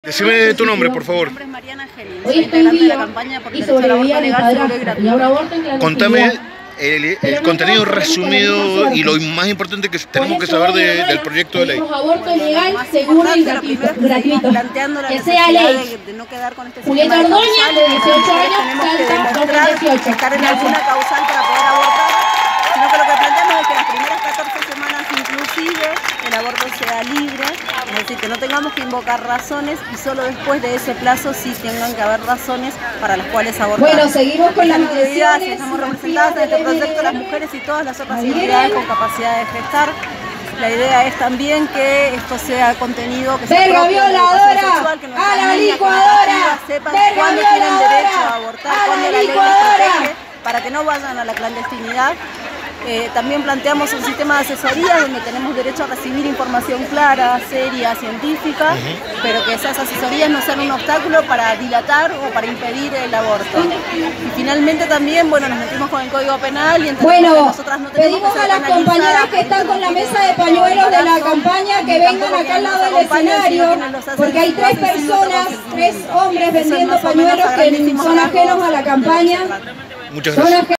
Decime tu nombre, por favor. Mi nombre es Mariana Geli, soy integrante de la campaña por el derecho al aborto legal, seguro y gratuito. Contame el contenido resumido y lo más importante que tenemos que saber del proyecto de ley. Aborto legal, seguro y gratuito. Planteando la que sea necesidad ley. de no quedar con este Julieta sistema de Ordóñez, de 18 años, tenemos que Salta, demostrar 2018. estar en alguna causal para poder abortar, sino que lo que planteamos es que las primeras 14 semanas inclusive el aborto sea libre, es decir, que no tengamos que invocar razones y solo después de ese plazo sí tengan que haber razones para las cuales abortar. Bueno, seguimos con las actividades. agresiones. Estamos representadas en este proyecto las mujeres y todas las otras entidades con capacidad de gestar. La idea es también que esto sea contenido que sea ¡Verga propio de la violadora! educación sexual, que nuestras ¡A la niñas, que licuadora! nuestras pibas sepan ¡Verga cuándo tienen violadora! derecho a abortar, ¡A cuándo la la ley les licuadora! protege, para que no vayan a la clandestinidad. También planteamos un sistema de asesoría donde tenemos derecho a recibir información clara, seria, científica, pero que esas asesorías no sean un obstáculo para dilatar o para impedir el aborto. Y finalmente también, bueno, nos metimos con el Código Penal y entendemos que nosotras no tenemos pedimos que a ser las compañeras que están con la mesa de pañuelos de la campaña que vengan acá al lado del escenario, porque hay 3 personas, 3 hombres vendiendo pañuelos que son ajenos a la campaña. Muchas gracias.